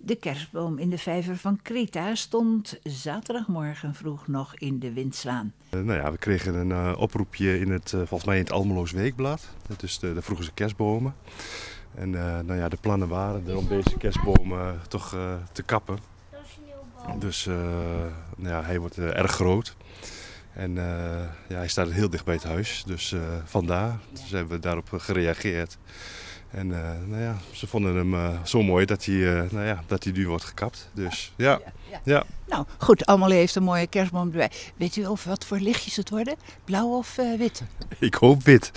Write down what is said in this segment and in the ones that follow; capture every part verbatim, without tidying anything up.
De kerstboom in de vijver van Kreta stond zaterdagmorgen vroeg nog in de windslaan. Uh, nou ja, we kregen een uh, oproepje in het, uh, volgens mij in het Almeloos Weekblad. Dus de, de vroegen ze kerstbomen. En uh, nou ja, de plannen waren er om deze kerstbomen uh, toch uh, te kappen. Dus uh, nou ja, hij wordt uh, erg groot. En uh, ja, hij staat heel dicht bij het huis. Dus uh, vandaar dus hebben we daarop gereageerd. En uh, nou ja, ze vonden hem uh, zo mooi dat hij, uh, nou ja, dat hij nu wordt gekapt. Dus ja. ja, ja. ja. Nou goed, Almelo heeft een mooie kerstboom erbij. Weet u of wat voor lichtjes het worden? Blauw of uh, wit? Ik hoop wit.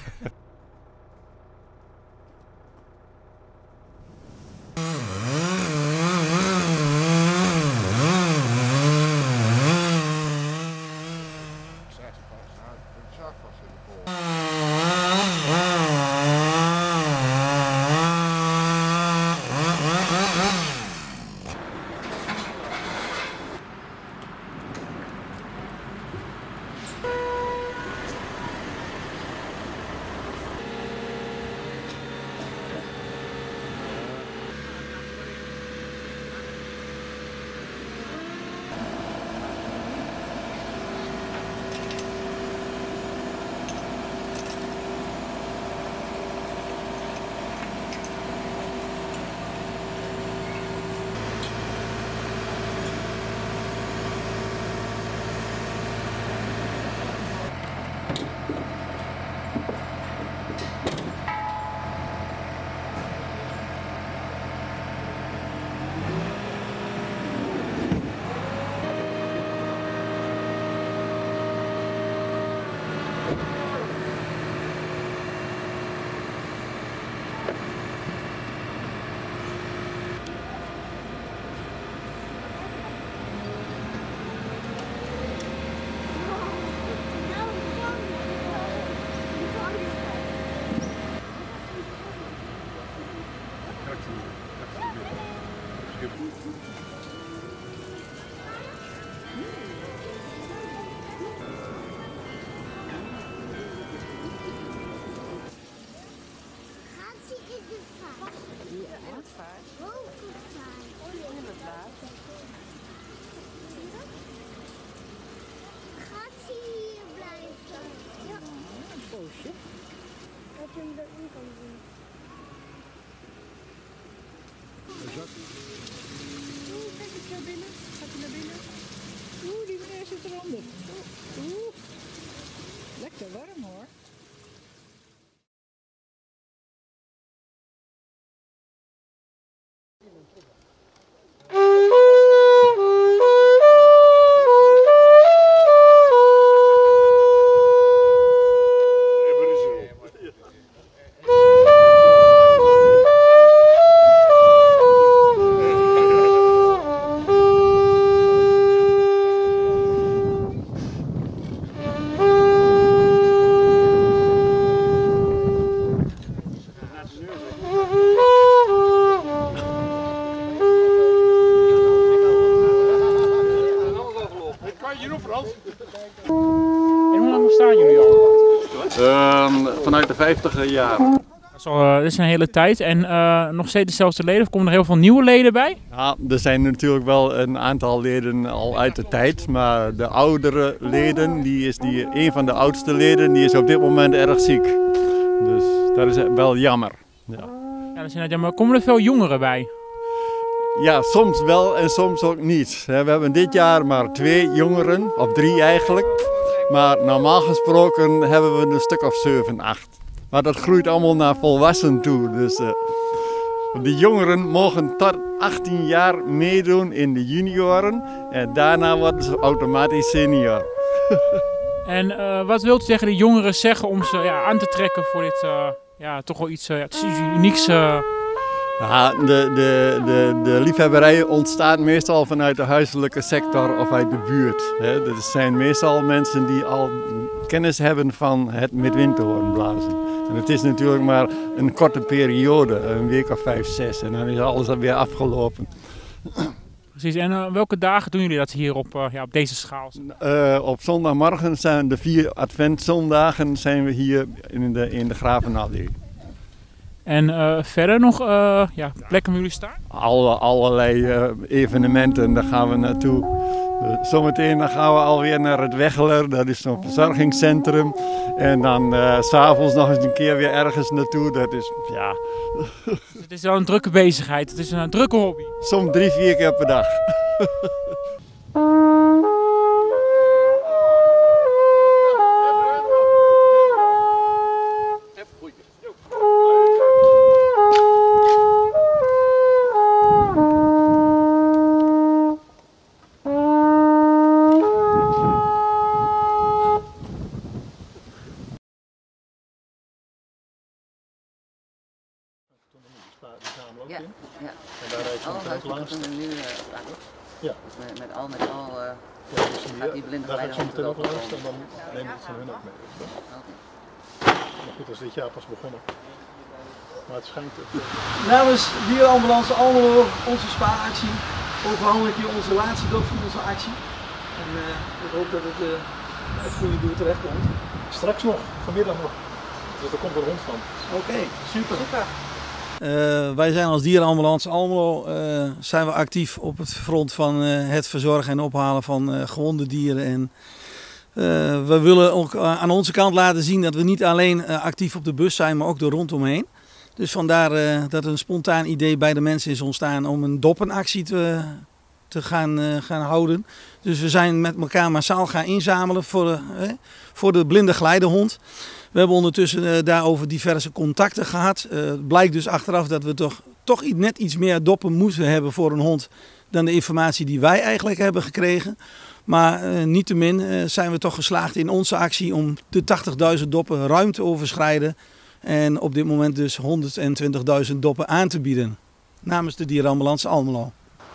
Dat je hem erin kan doen. Oeh, kijk eens naar binnen. Gaat hij naar binnen? Oeh, die meneer zit eronder. Oeh, lekker warm hoor. En hoe lang bestaan jullie al? Um, vanuit de vijftiger jaren. Dat is, al, uh, dat is een hele tijd. En uh, nog steeds dezelfde leden? Of komen er heel veel nieuwe leden bij? Ja, er zijn natuurlijk wel een aantal leden al uit de tijd. Maar de oudere leden, die is die, een van de oudste leden, die is op dit moment erg ziek. Dus dat is wel jammer. Ja, ja, dat is inderdaad jammer. Komen er veel jongeren bij? Ja, soms wel en soms ook niet. We hebben dit jaar maar twee jongeren, of drie eigenlijk. Maar normaal gesproken hebben we een stuk of zeven, acht. Maar dat groeit allemaal naar volwassen toe. Dus uh, de jongeren mogen tot achttien jaar meedoen in de junioren. En daarna worden ze automatisch senior. En uh, wat wilt u tegen de jongeren zeggen om ze ja, aan te trekken voor dit uh, ja, toch wel iets, uh, ja, het is iets unieks? Uh... Ja, de, de, de, de liefhebberij ontstaat meestal vanuit de huiselijke sector of uit de buurt. Hè. Dat zijn meestal mensen die al kennis hebben van het met windhoorn blazen. En het is natuurlijk maar een korte periode, een week of vijf, zes. En dan is alles alweer afgelopen. Precies, en uh, welke dagen doen jullie dat hier op, uh, ja, op deze schaal? Uh, op zondagmorgen zijn de vier adventzondagen zijn we hier in de, in de Gravenallee. En uh, verder nog uh, ja, plekken waar jullie staan? Alle, allerlei uh, evenementen, daar gaan we naartoe. Uh, zometeen dan gaan we alweer naar het Weggeler, dat is zo'n verzorgingscentrum. En dan uh, 's avonds nog eens een keer weer ergens naartoe. Dat is, ja... Dus het is wel een drukke bezigheid, het is een drukke hobby. Soms drie, vier keer per dag. Ja, ja. En daar rijdt je ook langs. Nu, uh, ja. Met, met al met al uh, ja, gaat die blinde daar gaat je meteen ook langs en dan neem je het van hun ook mee. Okay. Maar goed, dat is dit jaar pas begonnen. Maar het schijnt... Het, uh... Namens Dierenambulance Almelo, onze spaaractie, overhandig ik je onze laatste dop van onze actie. En uh, ik hoop dat het uh, het goede doel terecht komt. Straks nog, vanmiddag nog. Dus er komt een hond van. Oké, okay, super. super. Uh, wij zijn als Dierenambulance Almelo uh, zijn we actief op het front van uh, het verzorgen en ophalen van uh, gewonde dieren. En, uh, we willen ook uh, aan onze kant laten zien dat we niet alleen uh, actief op de bus zijn, maar ook er rondomheen. Dus vandaar uh, dat er een spontaan idee bij de mensen is ontstaan om een doppenactie te, te gaan, uh, gaan houden. Dus we zijn met elkaar massaal gaan inzamelen voor de, uh, voor de blinde geleidehond. We hebben ondertussen uh, daarover diverse contacten gehad. Uh, het blijkt dus achteraf dat we toch, toch net iets meer doppen moeten hebben voor een hond dan de informatie die wij eigenlijk hebben gekregen. Maar uh, niettemin uh, zijn we toch geslaagd in onze actie om de tachtigduizend doppen ruim te overschrijden. En op dit moment dus honderdtwintigduizend doppen aan te bieden. Namens de Dierenambulance Almelo.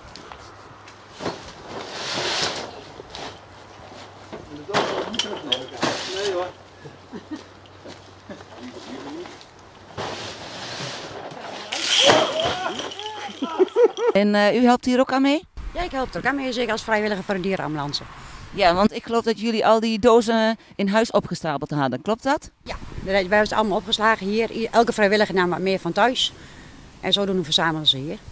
En uh, u helpt hier ook aan mee? Ja, ik help er ook aan mee, zeker als vrijwilliger voor de dierenambulance. Ja, want ik geloof dat jullie al die dozen in huis opgestapeld hadden. Klopt dat? Ja, wij hebben ze allemaal opgeslagen hier. Elke vrijwilliger nam wat meer van thuis. En zodoende verzamelen ze hier.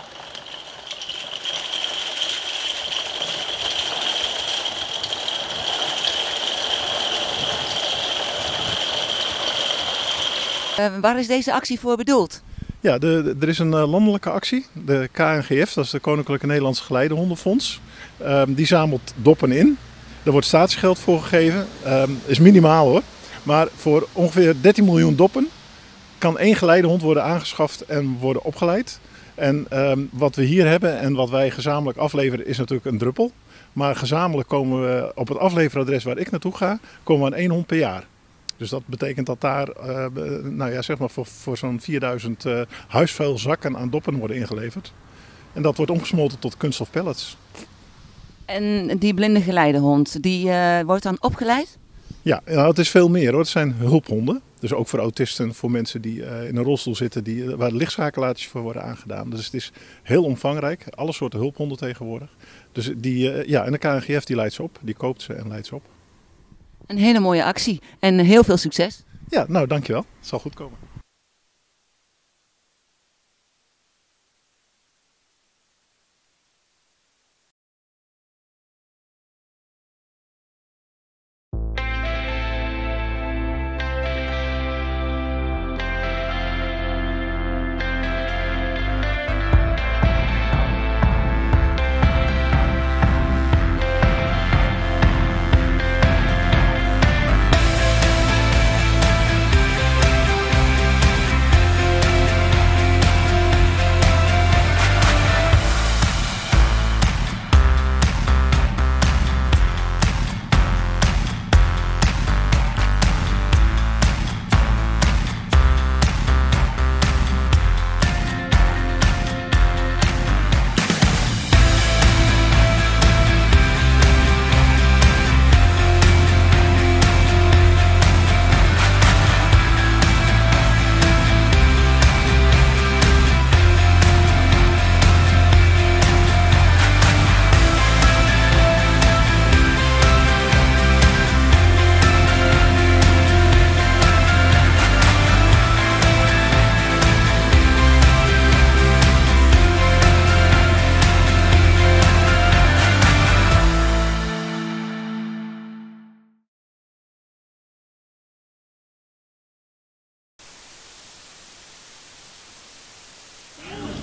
Uh, waar is deze actie voor bedoeld? Ja, de, de, er is een uh, landelijke actie, de K N G F, dat is de Koninklijke Nederlandse Geleidehondenfonds. Um, die zamelt doppen in. Er wordt staatsgeld voor gegeven, um, is minimaal hoor. Maar voor ongeveer dertien miljoen doppen kan één geleidehond worden aangeschaft en worden opgeleid. En um, wat we hier hebben en wat wij gezamenlijk afleveren is natuurlijk een druppel. Maar gezamenlijk komen we op het afleveradres waar ik naartoe ga, komen we aan één hond per jaar. Dus dat betekent dat daar uh, nou ja, zeg maar voor, voor zo'n vierduizend uh, huisvuilzakken aan doppen worden ingeleverd. En dat wordt omgesmolten tot kunststof pellets. En die blinde geleidehond, die uh, wordt dan opgeleid? Ja, nou, het is veel meer hoor. Het zijn hulphonden. Dus ook voor autisten, voor mensen die uh, in een rolstoel zitten, die, uh, waar lichtschakelaartjes voor worden aangedaan. Dus het is heel omvangrijk. Alle soorten hulphonden tegenwoordig. Dus die, uh, ja, en de K N G F die leidt ze op. Die koopt ze en leidt ze op. Een hele mooie actie en heel veel succes. Ja, nou dankjewel. Het zal goed komen.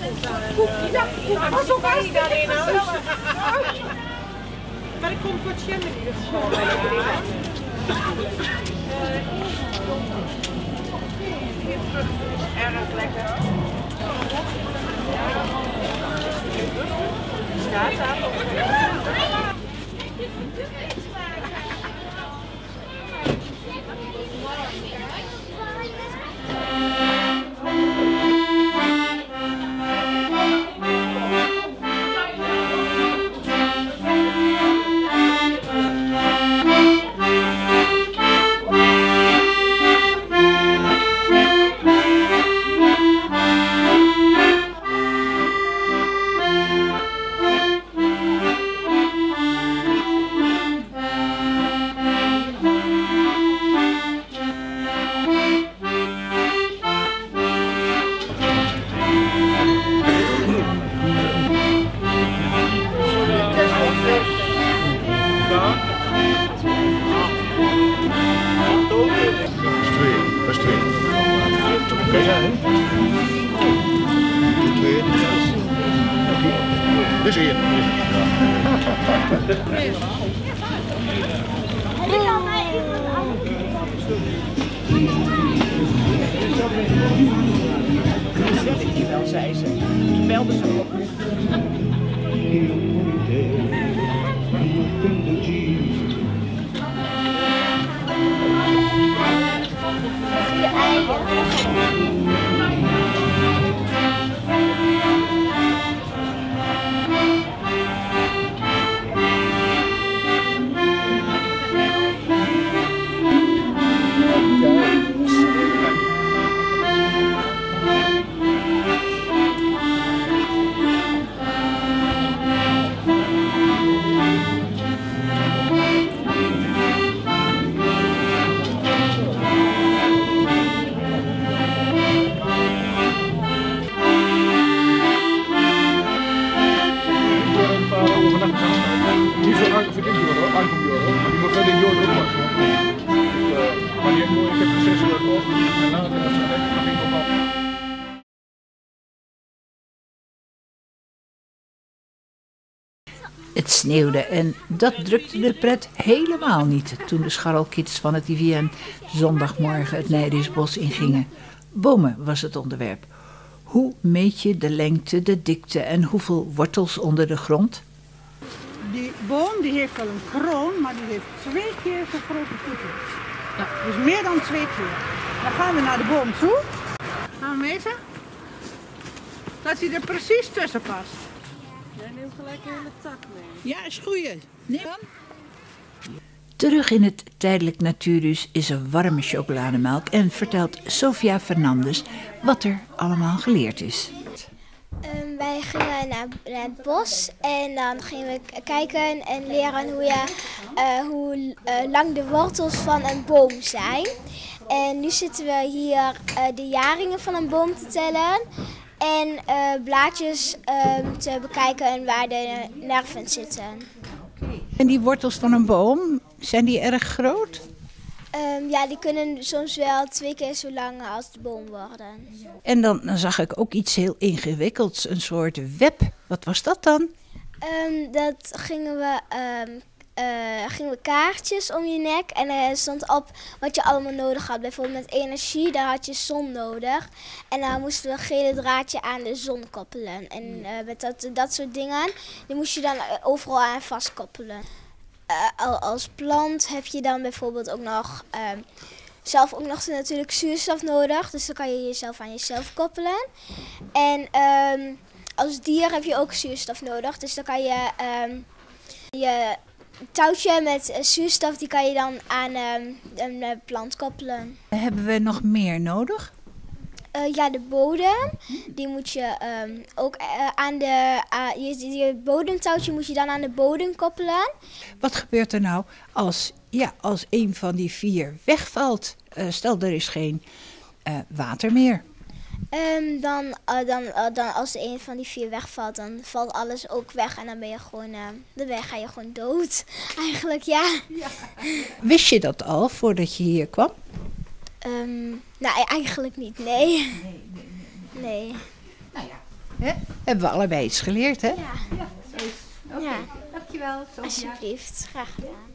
Ja, pas op, als je daarin houdt. Maar er komt wat jam in ieder geval. Erg lekker. Staat Dus hier. Wel, zei ze. Toen belde ze op. Niet zo lang voor dit jaar hoor, aankomt jaar hoor. Maar die moet verder jaar ook maken. Maar die heeft mooi, ik heb er zes uur gekocht. En later dat ze denken, dan ging ik op af. Het sneeuwde en dat drukte de pret helemaal niet toen de scharrelkids van het I V N zondagmorgen het Nijdingsbos ingingen. Bomen was het onderwerp. Hoe meet je de lengte, de dikte en hoeveel wortels onder de grond? Die boom die heeft wel een kroon, maar die heeft twee keer zo grote voeten. Ja. Dus meer dan twee keer. Dan gaan we naar de boom toe. Gaan we meten? Dat hij er precies tussen past. Jij neemt gelijk een hele tak mee. Ja, is goeie. Neem dan. Terug in het tijdelijk natuurhuis is er warme chocolademelk en vertelt Sofia Fernandes wat er allemaal geleerd is. Um, wij gingen naar, naar het bos en dan gingen we k- kijken en leren hoe, je, uh, hoe uh, lang de wortels van een boom zijn. En nu zitten we hier uh, de jaringen van een boom te tellen en uh, blaadjes um, te bekijken en waar de nerven zitten. En die wortels van een boom, zijn die erg groot? Um, ja, die kunnen soms wel twee keer zo lang als de boom worden. En dan, dan zag ik ook iets heel ingewikkelds, een soort web. Wat was dat dan? Um, dat gingen we, um, uh, gingen we kaartjes om je nek en er stond op wat je allemaal nodig had. Bijvoorbeeld met energie, daar had je zon nodig. En dan moesten we een gele draadje aan de zon koppelen. En uh, met dat, dat soort dingen, die moest je dan overal aan vastkoppelen. Uh, als plant heb je dan bijvoorbeeld ook nog uh, zelf ook nog natuurlijk zuurstof nodig. Dus dan kan je jezelf aan jezelf koppelen. En uh, als dier heb je ook zuurstof nodig. Dus dan kan je uh, je touwtje met uh, zuurstof die kan je dan aan uh, een uh, plant koppelen. Hebben we nog meer nodig? Uh, ja, de bodem, die moet je um, ook uh, aan de, uh, je, je bodemtouwtje moet je dan aan de bodem koppelen. Wat gebeurt er nou als, ja, als een van die vier wegvalt? Uh, stel, er is geen uh, water meer. Um, dan, uh, dan, uh, dan als een van die vier wegvalt, dan valt alles ook weg en dan ben je gewoon, uh, dan ben, ga je gewoon dood. Eigenlijk, ja. ja. Wist je dat al voordat je hier kwam? Um, nou, eigenlijk niet, nee. Nee, nee, nee. nee. Nou ja, Hè? Hebben we allebei iets geleerd, hè? Ja. Ja, okay. Ja. Dankjewel, Sophia. Alsjeblieft, graag gedaan.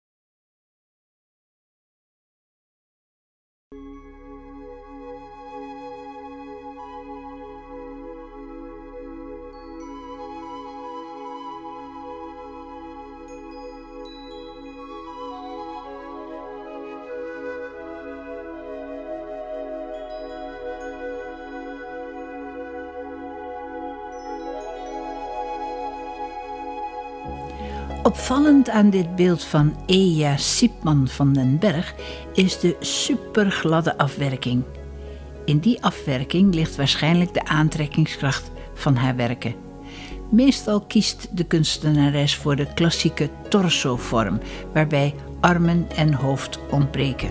Opvallend aan dit beeld van Eja Siepman van den Berg is de supergladde afwerking. In die afwerking ligt waarschijnlijk de aantrekkingskracht van haar werken. Meestal kiest de kunstenares voor de klassieke torso-vorm, waarbij armen en hoofd ontbreken.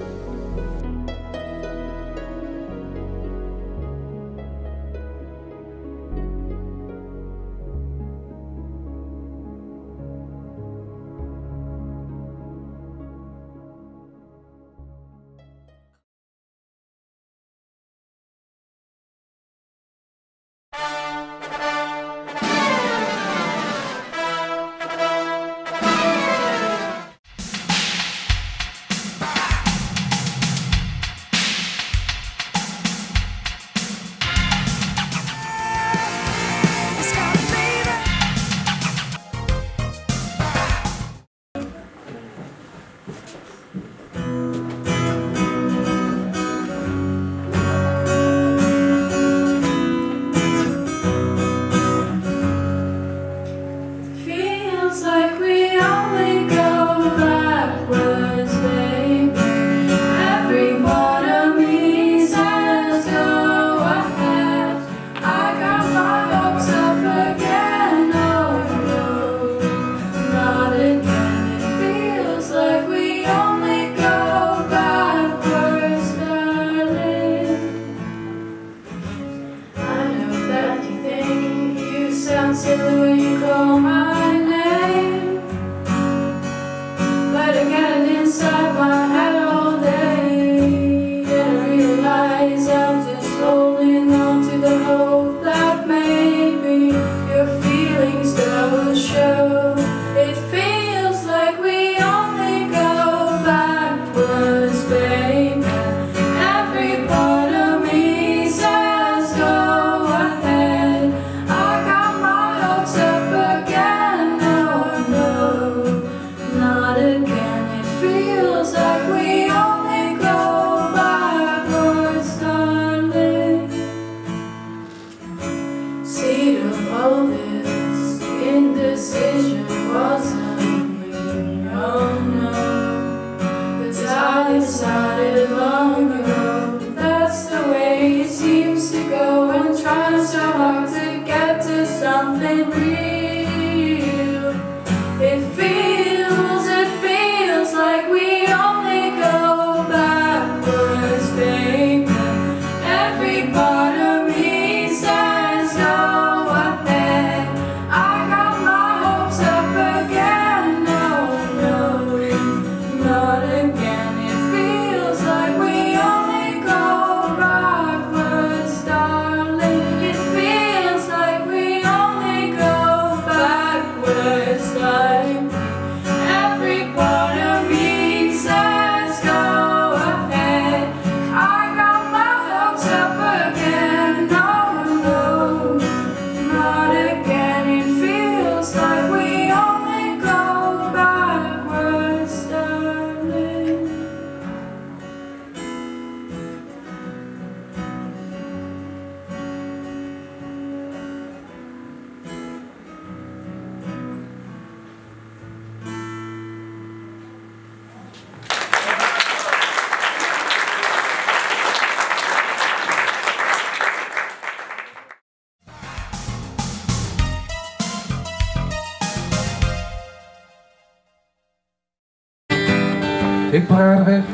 Ik praat recht,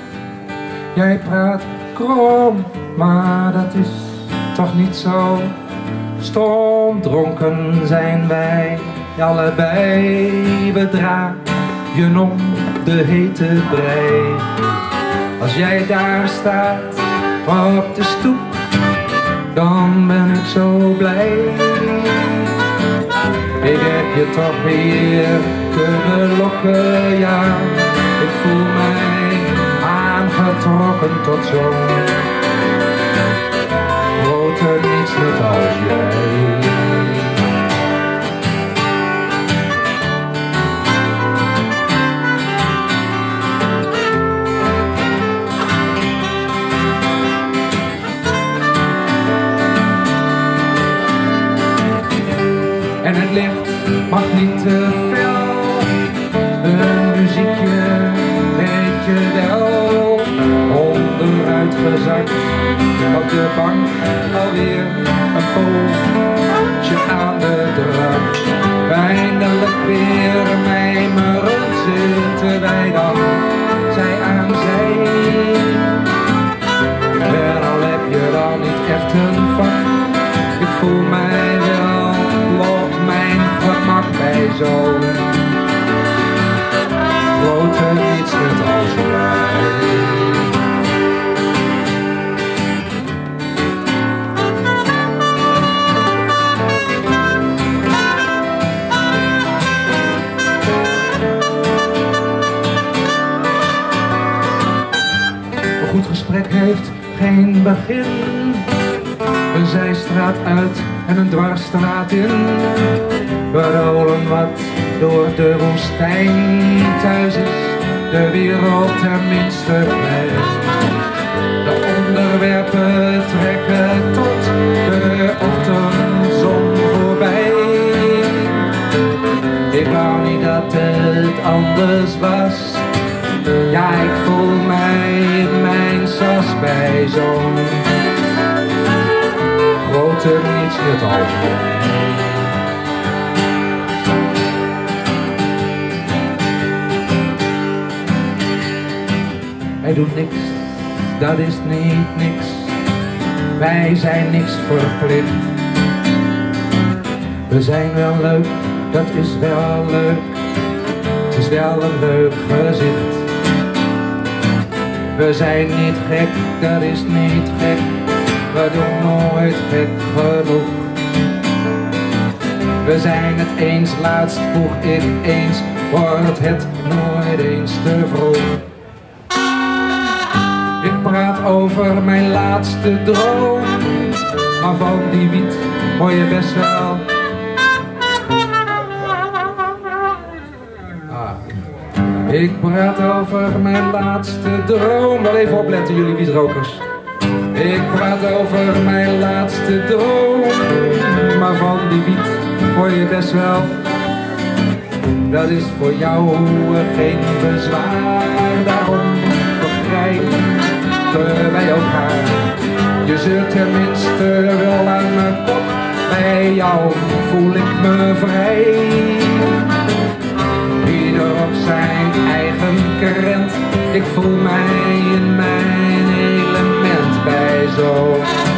jij praat krom, maar dat is toch niet zo. Stom dronken zijn wij allebei, we draaien om de hete brei. Als jij daar staat op de stoep, dan ben ik zo blij. Ik heb je toch weer kunnen lokken, ja. Ik voel mij aangetrokken tot zo'n grote niets net als jij. En het licht mag niet te fel, een muziekje weet je wel. Onderuit gezakt, op de bank alweer een pootje aan de drank. Eindelijk weer mijmerend zitten wij dan, zij aan zij. En al heb je dan niet echt een vak, ik voel mij wel op mijn gemak bij zo'n grote niets net als jij. Een goed gesprek heeft geen begin. Een zijstraat uit en een dwarsstraat in. We rollen wat door de woestijn. Thuis is de wereld tenminste klein. De onderwerpen trekken tot de ochtendzon voorbij. Ik wou niet dat het anders was. Ja, ik voel mij in mijn sas bij zo'n grote niets net als jij. Hij doet niks, dat is niet niks. Wij zijn niks verplicht. We zijn wel leuk, dat is wel leuk. Het is wel een leuk gezicht. We zijn niet gek, dat is niet gek. We doen nooit gek genoeg. We zijn het eens, laatst vroeg ik eens. Wordt het nooit eens te vroeg. Ik praat over mijn laatste droom. Maar van die wiet hoor je best wel. Ah. Ik praat over mijn laatste droom. Wel even opletten jullie wietrokers. Ik praat over mijn laatste droom. Maar van die wiet hoor je best wel. Dat is voor jou geen bezwaar. Daarom begrijpen wij elkaar. Je zult tenminste wel aan mijn kop. Bij jou voel ik me vrij. Ieder op zijn eigen krent. Ik voel mij in mijn element bij zo'n